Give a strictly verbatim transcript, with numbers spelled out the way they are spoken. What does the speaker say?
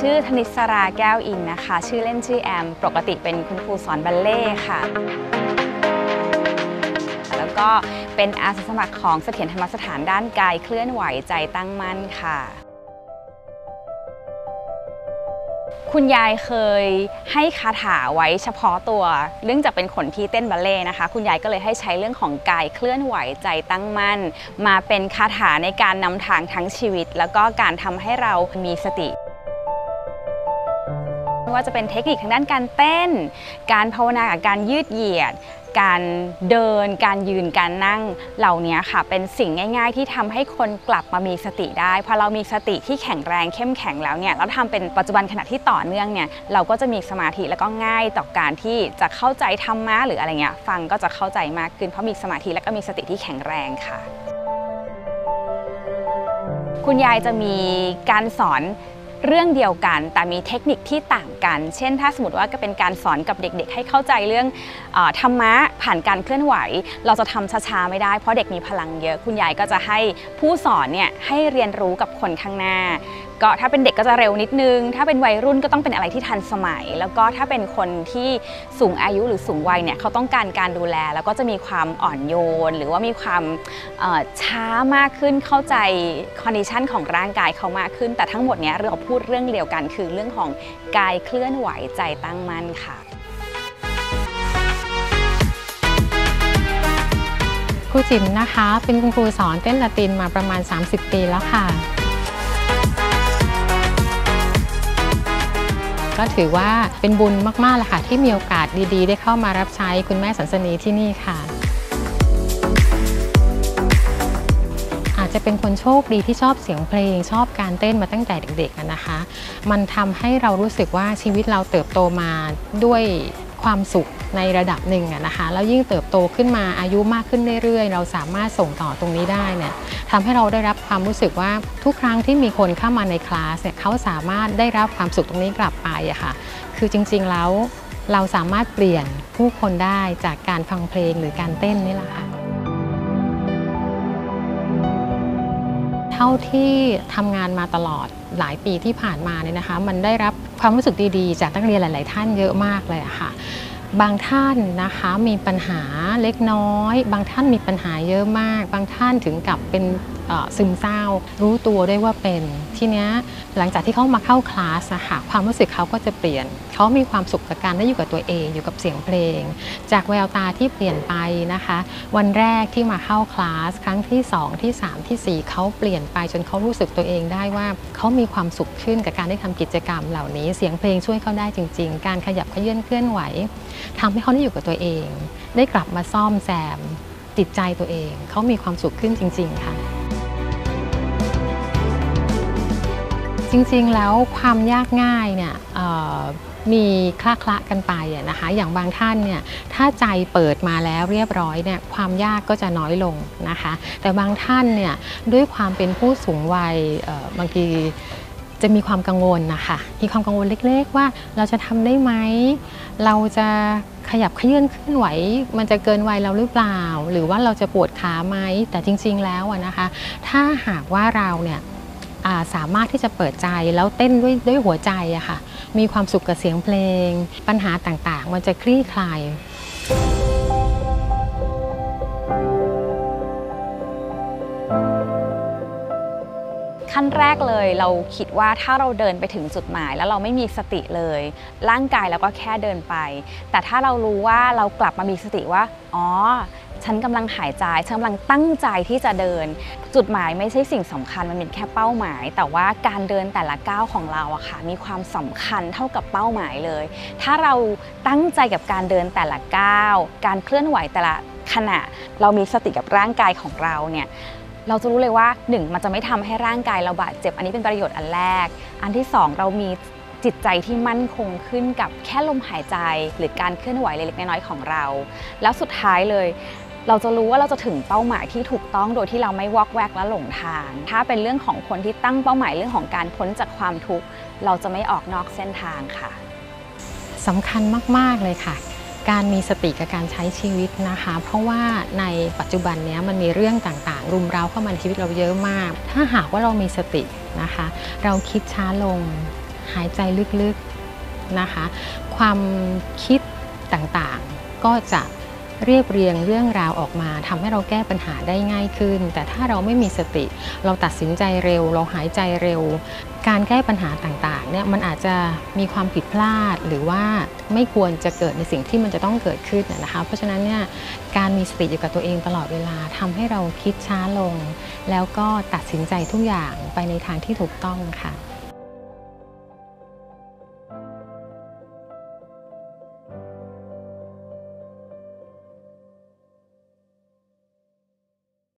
ชื่อธนิสราแก้วอินนะคะชื่อเล่นชื่อแอมปกติเป็นคุณครูสอนบัลเล่ต์ค่ะแล้วก็เป็นอาสาสมัครของเสถียรธรรมสถานด้านกายเคลื่อนไหวใจตั้งมั่นค่ะคุณยายเคยให้คาถาไว้เฉพาะตัวเรื่องจากเป็นคนที่เต้นบัลเล่ต์นะคะคุณยายก็เลยให้ใช้เรื่องของกายเคลื่อนไหวใจตั้งมั่นมาเป็นคาถาในการนำทางทั้งชีวิตแล้วก็การทำให้เรามีสติไม่ว่าจะเป็นเทคนิคทางด้านการเต้นการภาวนากับการยืดเหยียดการเดินการยืนการนั่งเหล่านี้ค่ะเป็นสิ่งง่ายๆที่ทำให้คนกลับมามีสติได้พอเรามีสติที่แข็งแรงเข้มแข็งแล้วเนี่ยเราทำเป็นปัจจุบันขณะที่ต่อเนื่องเนี่ยเราก็จะมีสมาธิแล้วก็ง่ายต่อการที่จะเข้าใจธรรมะหรืออะไรเงี้ยฟังก็จะเข้าใจมากขึ้นเพราะมีสมาธิแล้วก็มีสติที่แข็งแรงค่ะคุณยายจะมีการสอนเรื่องเดียวกันแต่มีเทคนิคที่ต่างกันเช่นถ้าสมมติว่าก็เป็นการสอนกับเด็กๆให้เข้าใจเรื่องธรรมะผ่านการเคลื่อนไหวเราจะทำช้าๆไม่ได้เพราะเด็กมีพลังเยอะคุณยายก็จะให้ผู้สอนเนี่ยให้เรียนรู้กับคนข้างหน้าก็ถ้าเป็นเด็กก็จะเร็วนิดนึงถ้าเป็นวัยรุ่นก็ต้องเป็นอะไรที่ทันสมัยแล้วก็ถ้าเป็นคนที่สูงอายุหรือสูงวัยเนี่ยเขาต้องการการดูแลแล้วก็จะมีความอ่อนโยนหรือว่ามีความช้ามากขึ้นเข้าใจคอนดิชันของร่างกายเขามากขึ้นแต่ทั้งหมดเนี้ยเราพูดเรื่องเดียวกันคือเรื่องของกายเคลื่อนไหวใจตั้งมั่นค่ะครูจิ๋มนะคะเป็นคุณครูสอนเต้นละตินมาประมาณสามสิบปีแล้วค่ะก็ถือว่าเป็นบุญมากๆเลยค่ะที่มีโอกาสดีๆได้เข้ามารับใช้คุณแม่สันสนีที่นี่ค่ะอาจจะเป็นคนโชคดีที่ชอบเสียงเพลงชอบการเต้นมาตั้งแต่เด็กๆนะคะมันทำให้เรารู้สึกว่าชีวิตเราเติบโตมาด้วยความสุขในระดับหนึ่งนะคะแล้วยิ่งเติบโตขึ้นมาอายุมากขึ้นเรื่อยๆเราสามารถส่งต่อตรงนี้ได้เนี่ยทำให้เราได้รับความรู้สึกว่าทุกครั้งที่มีคนเข้ามาในคลาสเนี่ยเขาสามารถได้รับความสุขตรงนี้กลับไปอะค่ะคือจริงๆแล้วเราสามารถเปลี่ยนผู้คนได้จากการฟังเพลงหรือการเต้นนี่แหละค่ะเท่าที่ทำงานมาตลอดหลายปีที่ผ่านมาเนี่ยนะคะมันได้รับความรู้สึกดีๆจากนักเรียนหลายๆท่านเยอะมากเลยอะค่ะบางท่านนะคะมีปัญหาเล็กน้อยบางท่านมีปัญหาเยอะมากบางท่านถึงกับเป็นซึมเศร้ารู้ตัวได้ว่าเป็นทีเนี้ยหลังจากที่เขามาเข้าคลาสนะคะความรู้สึกเขาก็จะเปลี่ยนเขามีความสุขกับการได้อยู่กับตัวเองอยู่กับเสียงเพลงจากแววตาที่เปลี่ยนไปนะคะวันแรกที่มาเข้าคลาสครั้งที่สองที่สามที่สี่เขาเปลี่ยนไปจนเขารู้สึกตัวเองได้ว่าเขามีความสุขขึ้นกับการได้ทำกิจกรรมเหล่านี้เสียงเพลงช่วยเขาได้จริงๆการขยับเขยื้อนเคลื่อนไหวทำให้เขาได้อยู่กับตัวเองได้กลับมาซ่อมแซมจิตใจตัวเองเขามีความสุขขึ้นจริงๆค่ะจริงๆแล้วความยากง่ายเนี่ยมีคละคละกันไปนะคะอย่างบางท่านเนี่ยถ้าใจเปิดมาแล้วเรียบร้อยเนี่ยความยากก็จะน้อยลงนะคะแต่บางท่านเนี่ยด้วยความเป็นผู้สูงวัยบางทีจะมีความกังวลนะคะมีความกังวลเล็กๆว่าเราจะทำได้ไหมเราจะขยับเขยื้อนเคลื่อนไหวมันจะเกินวัยเราหรือเปล่าหรือว่าเราจะปวดขาไหมแต่จริงๆแล้วนะคะถ้าหากว่าเราเนี่ยสามารถที่จะเปิดใจแล้วเต้นด้วยด้วยหัวใจอะค่ะมีความสุขกับเสียงเพลงปัญหาต่างๆมันจะคลี่คลายขั้นแรกเลยเราคิดว่าถ้าเราเดินไปถึงจุดหมายแล้วเราไม่มีสติเลยร่างกายเราก็แค่เดินไปแต่ถ้าเรารู้ว่าเรากลับมามีสติว่าอ๋อฉันกำลังหายใจฉันกำลังตั้งใจที่จะเดินจุดหมายไม่ใช่สิ่งสำคัญมันเป็นแค่เป้าหมายแต่ว่าการเดินแต่ละก้าวของเราอะค่ะมีความสำคัญเท่ากับเป้าหมายเลยถ้าเราตั้งใจกับการเดินแต่ละก้าวการเคลื่อนไหวแต่ละขณะเรามีสติกับร่างกายของเราเนี่ยเราจะรู้เลยว่าหนึ่งมันจะไม่ทำให้ร่างกายเราบาดเจ็บอันนี้เป็นประโยชน์อันแรกอันที่สองเรามีจิตใจที่มั่นคงขึ้นกับแค่ลมหายใจหรือการเคลื่อนไหวเล็กๆน้อยๆของเราแล้วสุดท้ายเลยเราจะรู้ว่าเราจะถึงเป้าหมายที่ถูกต้องโดยที่เราไม่วอกแวกและหลงทางถ้าเป็นเรื่องของคนที่ตั้งเป้าหมายเรื่องของการพ้นจากความทุกข์เราจะไม่ออกนอกเส้นทางค่ะสำคัญมากๆเลยค่ะการมีสติกับการใช้ชีวิตนะคะเพราะว่าในปัจจุบันนี้มันมีเรื่องต่างๆรุมเร้าเข้ามาในชีวิตเราเยอะมากถ้าหากว่าเรามีสตินะคะเราคิดช้าลงหายใจลึกๆนะคะความคิดต่างๆก็จะเรียบเรียงเรื่องราวออกมาทำให้เราแก้ปัญหาได้ง่ายขึ้นแต่ถ้าเราไม่มีสติเราตัดสินใจเร็วเราหายใจเร็วการแก้ปัญหาต่างๆเนี่ยมันอาจจะมีความผิดพลาดหรือว่าไม่ควรจะเกิดในสิ่งที่มันจะต้องเกิดขึ้นนะคะเพราะฉะนั้นเนี่ยการมีสติอยู่กับตัวเองตลอดเวลาทำให้เราคิดช้าลงแล้วก็ตัดสินใจทุกอย่างไปในทางที่ถูกต้องค่ะ